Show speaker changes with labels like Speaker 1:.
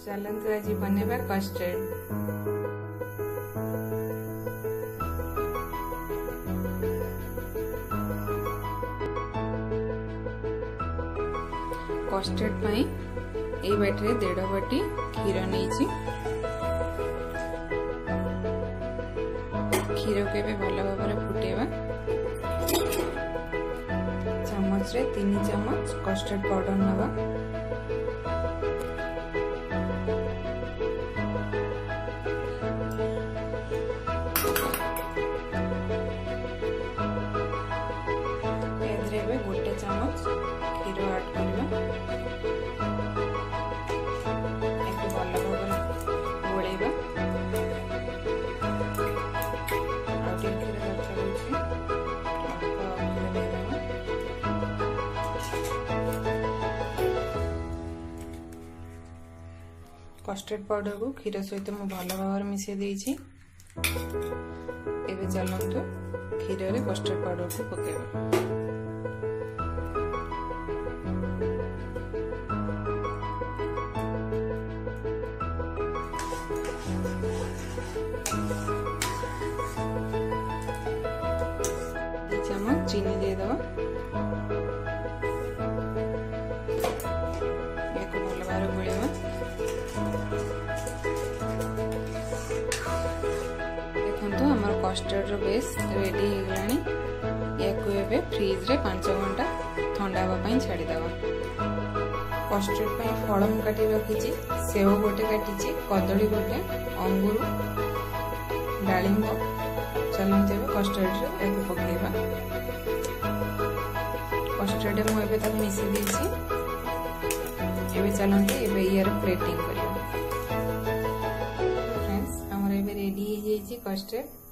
Speaker 1: चलतु आज बनवा कस्टर्ड। कस्टर्ड पाई ए बाटी 1.5 बाटी क्षीर नहीं क्षीर के भल भाव फुटेवा। चामच रे 3 चम्मच कस्टर्ड पाउडर नवा। गोटे चम्मच क्षीर ऐड करवा। भल भाव गोलेबा। कस्टर्ड पाउडर को क्षीर सहित मु भल भाव मिसे देइछि। एबे चलंतु क्षीर रे कस्टर्ड पाउडर को पकेबा। चम्मच चीनी दे दवा। एक भल भाव गोलेबा। देखंतु हमर कस्टर्ड रो बेस रेडी हो गलानी। याकू एबे फ्रिज रे 5 घंटा ठंडा हवा पई छाडी दवा। कस्टर्ड पई फल मु काटी रखिछि। सेव गोटे काटिछि, कदली गोटे, अंगूर, डालिंब। चलते कस्टर्ड रे पकेबा। कस्टर्ड मु एबे तक मिसे देछि। एबे चलते एबे यार प्लेटिंग करियो। फ्रेंड्स हमर एबे रेडी हो जाइछि कस्टर्ड।